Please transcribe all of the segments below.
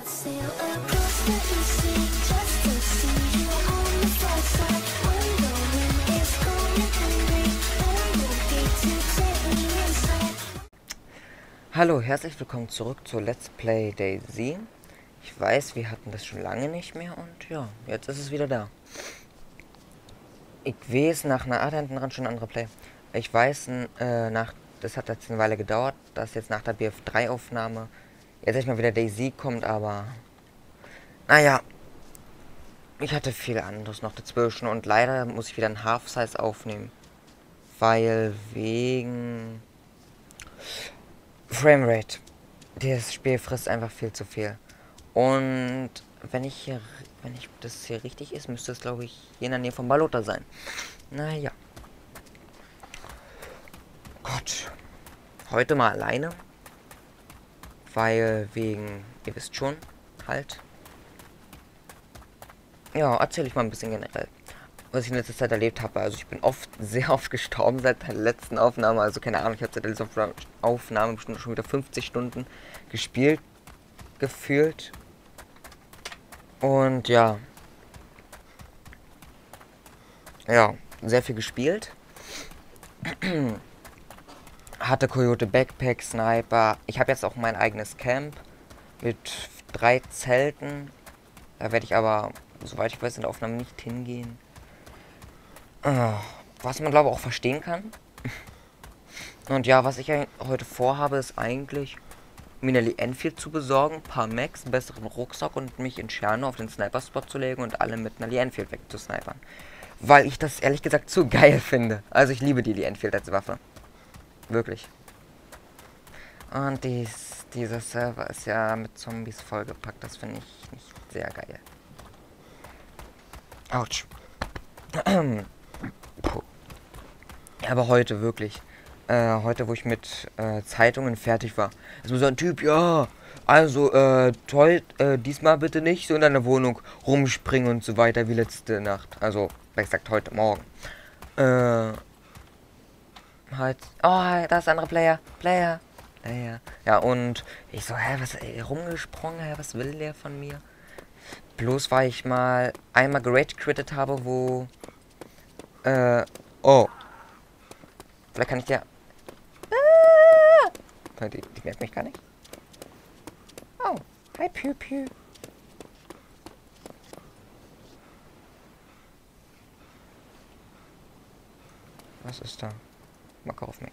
Sail across the sea just to see you on the far side. When the wind is cold and green, and the gate to take me inside. Hallo, herzlich willkommen zurück zu Let's Play DayZ. Ich weiß, wir hatten das schon lange nicht mehr und ja, jetzt ist es wieder da. Ich weiß, nach einer hinten dran schon ein anderer Play. Ich weiß, das hat jetzt eine Weile gedauert, dass jetzt nach der BF3-Aufnahme jetzt nicht mal wieder DayZ kommt, aber naja, ich hatte viel anderes noch dazwischen und leider muss ich wieder ein Half-Size aufnehmen, weil wegen Framerate. Das Spiel frisst einfach viel zu viel. Und wenn das hier richtig ist, müsste es, glaube ich, hier in der Nähe von Balota sein. Naja. Gott. Heute mal alleine. Weil wegen, ihr wisst schon, halt. Ja, erzähle ich mal ein bisschen generell, was ich in letzter Zeit erlebt habe. Also ich bin sehr oft gestorben seit der letzten Aufnahme. Also keine Ahnung, ich habe seit der letzten Aufnahme bestimmt schon wieder 50 Stunden gespielt, gefühlt. Und ja. Ja, sehr viel gespielt. Hatte Coyote Backpack, Sniper. Ich habe jetzt auch mein eigenes Camp mit 3 Zelten. Da werde ich aber, soweit ich weiß, in der Aufnahme nicht hingehen. Was man, glaube ich, auch verstehen kann. Und ja, was ich heute vorhabe, ist eigentlich, mir eine Lee Enfield zu besorgen, ein paar Max, einen besseren Rucksack und mich in Tscherno auf den Sniper-Spot zu legen und alle mit einer Lee Enfield wegzusnipern. Weil ich das ehrlich gesagt zu geil finde. Also ich liebe die Lee Enfield als Waffe. Wirklich. Und dieser Server ist ja mit Zombies vollgepackt. Das finde ich nicht sehr geil. Autsch. Aber heute wirklich. Heute, wo ich mit Zeitungen fertig war. Es muss so ein Typ, ja, also toll, diesmal bitte nicht so in deiner Wohnung rumspringen und so weiter wie letzte Nacht. Also, wie gesagt, heute Morgen. Halt, oh, da ist ein anderer Player. Ja, und ich so, was, rumgesprungen, was will der von mir? Bloß weil ich mal einmal gerage-quittet habe, wo, oh. Vielleicht kann ich dir... Die merkt mich gar nicht. Oh, hi Piu Piu. Was ist da? Macke auf Mac.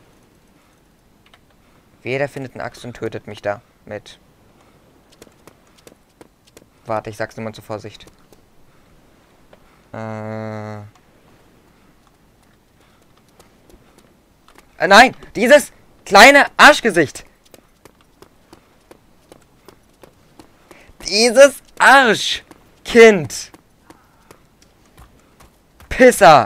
Jeder findet eine Axt und tötet mich da mit. Warte, ich sag's nur mal zur Vorsicht. Nein! Dieses kleine Arschgesicht! Dieses Arschkind! Pisser!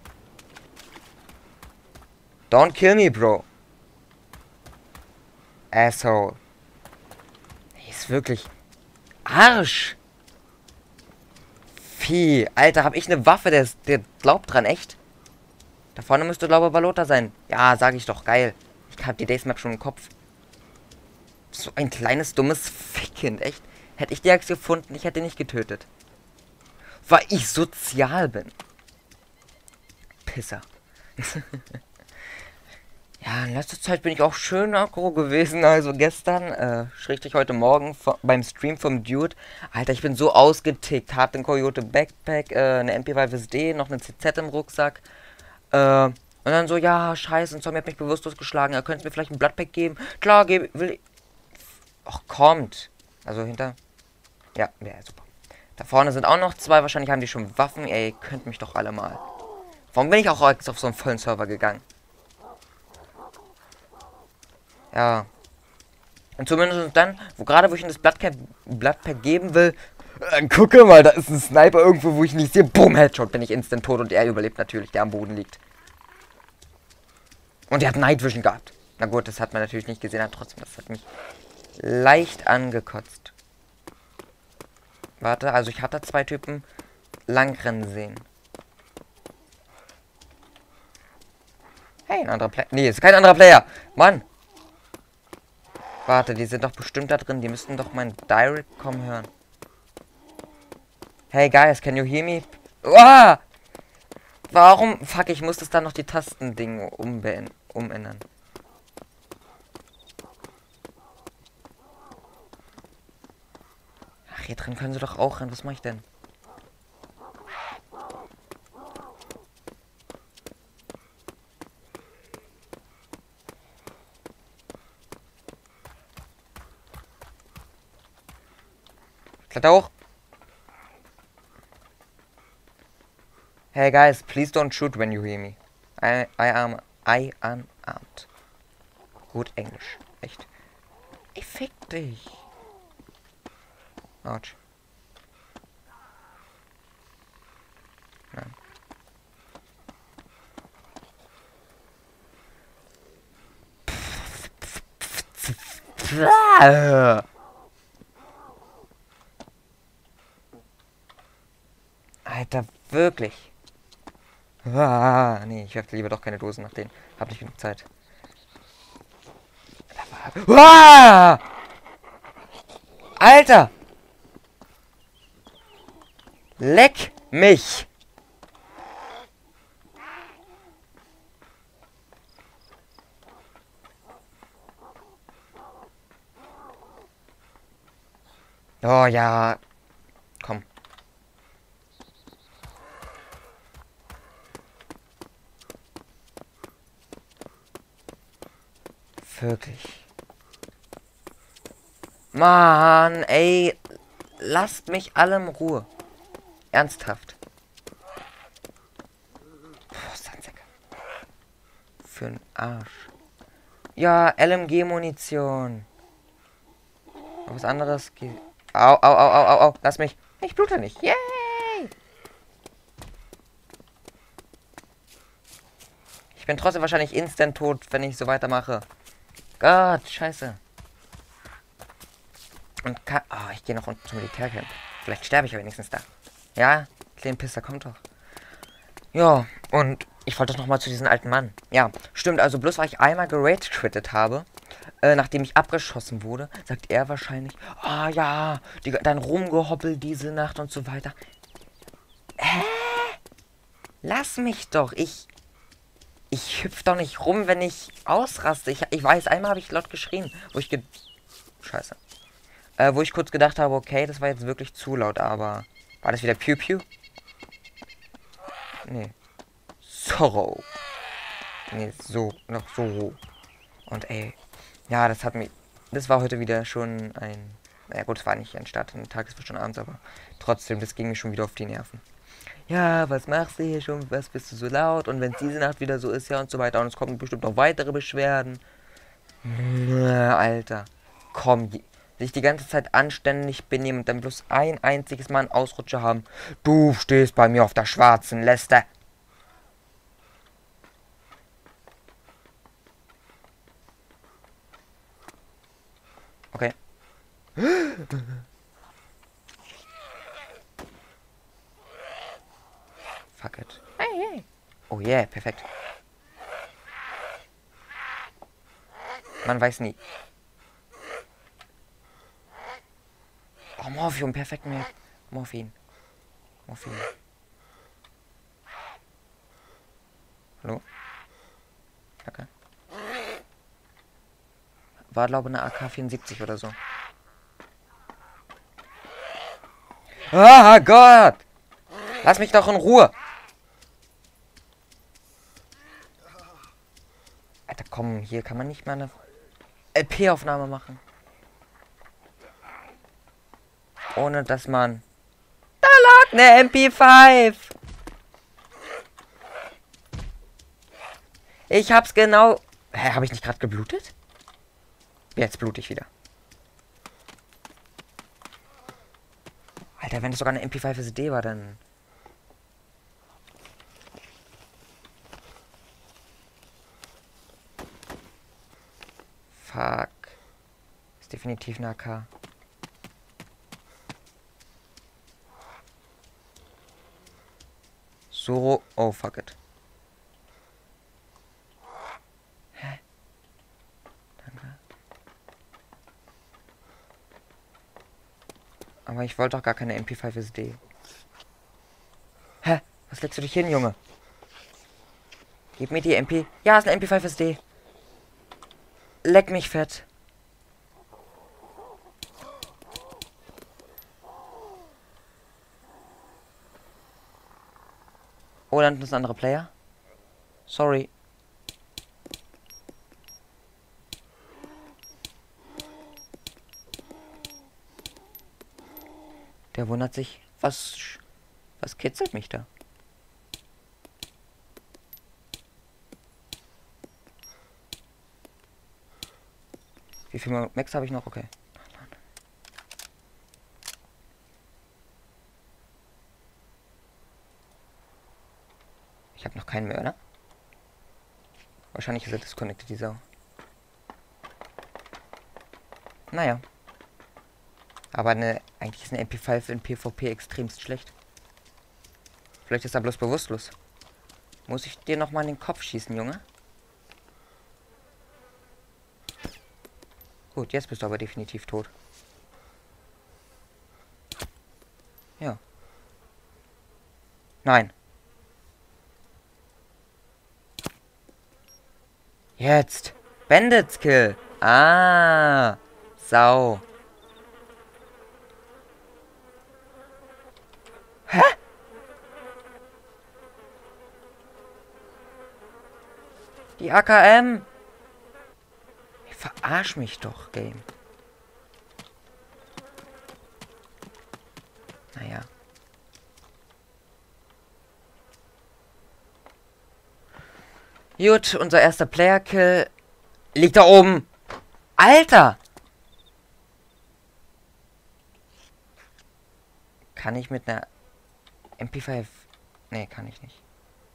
Don't kill me, bro. Asshole. Ist wirklich Arsch. Vieh. Alter, hab ich eine Waffe, der glaubt dran, echt? Da vorne müsste, glaube ich, Balota sein. Ja, sage ich doch, geil. Ich hab die Daysmap schon im Kopf. So ein kleines, dummes Fickkind, echt. Hätte ich die Axt gefunden, ich hätte nicht getötet. Weil ich sozial bin. Pisser. Ja, in letzter Zeit bin ich auch schön aggro gewesen. Also gestern, schrägstrich heute Morgen beim Stream vom Dude. Alter, ich bin so ausgetickt. Hab den Coyote Backpack, eine MP5SD, noch eine CZ im Rucksack. Und dann so, ja, scheiße, ein Zombie hat mich bewusstlos geschlagen. Er könnte mir vielleicht ein Bloodpack geben. Klar, will ich. Ach, kommt. Also hinter. Ja, super. Da vorne sind auch noch 2. Wahrscheinlich haben die schon Waffen. Ey, ihr könnt mich doch alle mal. Warum bin ich auch jetzt auf so einen vollen Server gegangen? Ja. Und zumindest dann, wo ich in das Bloodpack geben will, gucke mal, da ist ein Sniper irgendwo, wo ich nicht sehe. Boom, Headshot, bin ich instant tot und er überlebt natürlich, der am Boden liegt. Und der hat Night Vision gehabt. Na gut, das hat man natürlich nicht gesehen, aber trotzdem, das hat mich leicht angekotzt. Warte, also ich hatte 2 Typen langrennen sehen. Hey, ein anderer Player. Nee, ist kein anderer Player. Mann. Warte, die sind doch bestimmt da drin. Die müssten doch mein Direct kommen hören. Hey guys, can you hear me? Uah! Warum? Fuck, ich muss das dann noch die Tastending umändern. Ach, hier drin können sie doch auch rein. Was mache ich denn? Kletter hoch. Hey guys, please don't shoot when you hear me. I am armed. Gut Englisch. Echt. Ich fick dich. Autsch. Nein. Alter, wirklich. Nee, ich werfe lieber doch keine Dosen nach denen. Hab nicht genug Zeit. Alter! Leck mich! Oh ja. Komm. Wirklich. Mann, ey. Lasst mich alle in Ruhe. Ernsthaft. Puh, Sandsäcke. Für'n Arsch. Ja, LMG-Munition. Was anderes geht. Au, au, au, au, au, au. Lass mich. Ich blute nicht. Yay! Ich bin trotzdem wahrscheinlich instant tot, wenn ich so weitermache. Gott, scheiße. Und ich gehe noch unten zum Militärcamp. Vielleicht sterbe ich ja wenigstens da. Ja, kleinen Pisser, kommt doch. Ja, und ich wollte doch noch mal zu diesem alten Mann. Ja, stimmt, also bloß weil ich einmal gerage-quittet habe, nachdem ich abgeschossen wurde, sagt er wahrscheinlich, ah ja, dann rumgehoppelt diese Nacht und so weiter. Hä? Lass mich doch, ich hüpf doch nicht rum, wenn ich ausraste. Ich weiß, einmal habe ich laut geschrien, Scheiße. Wo ich kurz gedacht habe, okay, das war jetzt wirklich zu laut, aber... War das wieder Pew Pew? Nee. Sorrow. Nee, so. Noch so. Und ey. Ja, das hat mich... Das war heute wieder schon ein... Naja gut, es war nicht ein Start, ein Tag ist schon abends, aber... Trotzdem, das ging mir schon wieder auf die Nerven. Ja, was machst du hier schon? Was bist du so laut? Und wenn es diese Nacht wieder so ist, ja und so weiter. Und es kommen bestimmt noch weitere Beschwerden. Alter. Komm, sich die ganze Zeit anständig benehmen und dann bloß ein einziges Mal einen Ausrutscher haben. Du stehst bei mir auf der schwarzen Liste. Okay. Fuck it. Hey, hey. Oh yeah, perfekt. Man weiß nie. Oh, Morphium, perfekt mir. Morphin. Hallo? Danke. War, glaube ich, eine AK-74 oder so. Ah, Gott! Lass mich doch in Ruhe! Alter, komm, hier kann man nicht mal eine LP-Aufnahme machen. Ohne dass man... Da lag eine MP5! Ich hab's genau... Hä, hab ich nicht gerade geblutet? Jetzt blute ich wieder. Alter, wenn das sogar eine MP5 SD war, dann... Fuck. Ist definitiv eine AK. So... Oh, fuck it. Hä? Danke. Aber ich wollte doch gar keine MP5 SD. Hä? Was legst du dich hin, Junge? Gib mir die MP... Ja, ist eine MP5 SD. Leck mich fett. Oh, dann ist ein anderer Player. Sorry. Der wundert sich, was kitzelt mich da? Wie viel Max habe ich noch? Okay. Ich habe noch keinen mehr, oder? Wahrscheinlich ist er disconnected, die Sau. Naja. Aber eigentlich ist eine MP5 in PvP extremst schlecht. Vielleicht ist er bloß bewusstlos. Muss ich dir nochmal in den Kopf schießen, Junge? Gut, jetzt bist du aber definitiv tot. Ja. Nein. Jetzt. Bandits Kill. Ah. Sau. Hä? Die AKM. Verarsch mich doch, Game. Naja. Gut, unser erster Player-Kill liegt da oben. Alter! Kann ich mit einer MP5... Nee, kann ich nicht.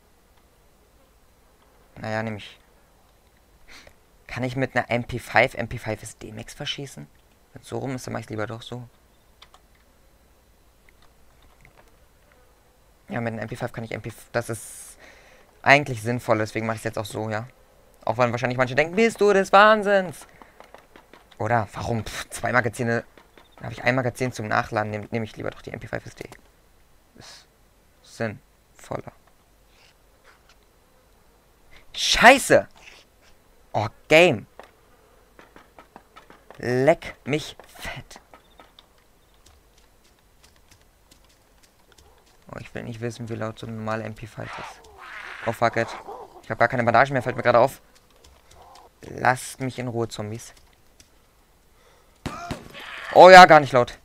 Naja, nämlich... Kann ich mit einer MP5 SD Max verschießen? Wenn es so rum ist, dann mach ich lieber doch so. Ja, mit einer MP5 kann ich Das ist eigentlich sinnvoll, deswegen mache ich es jetzt auch so, ja. Auch wenn wahrscheinlich manche denken, bist du des Wahnsinns? Oder warum? Zwei Magazine. Dann habe ich ein Magazin zum Nachladen, nehme ich lieber doch die MP5 SD. Ist sinnvoller. Scheiße! Oh, Game. Leck mich fett. Oh, ich will nicht wissen, wie laut so eine normale MP5 ist. Oh, fuck it. Ich habe gar keine Bandagen mehr, fällt mir gerade auf. Lasst mich in Ruhe, Zombies. Oh ja, gar nicht laut.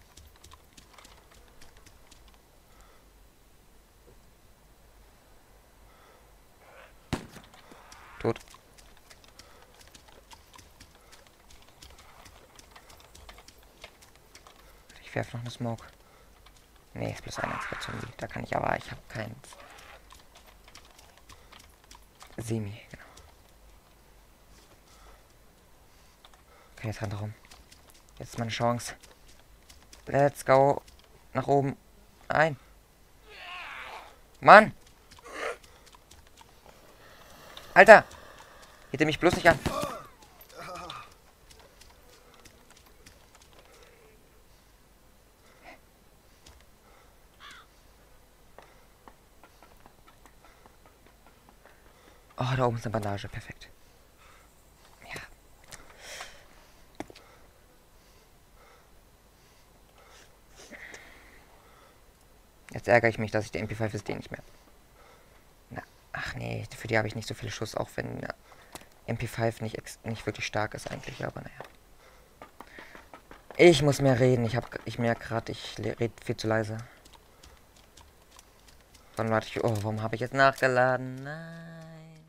Tot. Ich werfe noch eine Smoke. Nee, ist bloß ein einziger Zombie. Da kann ich aber, ich habe keins. Semi, genau. Okay, jetzt rennt er rum. Jetzt ist meine Chance. Let's go. Nach oben. Ein. Mann! Alter! Hielt er mich bloß nicht an. Oh, da oben ist eine Bandage. Perfekt. Ja. Jetzt ärgere ich mich, dass ich die MP5 SD nicht mehr... Na, ach nee, für die habe ich nicht so viele Schuss, auch wenn MP5 nicht wirklich stark ist eigentlich, aber naja. Ich muss mehr reden. Ich merke gerade, ich rede viel zu leise. Dann warte ich... Oh, warum habe ich jetzt nachgeladen? Nein.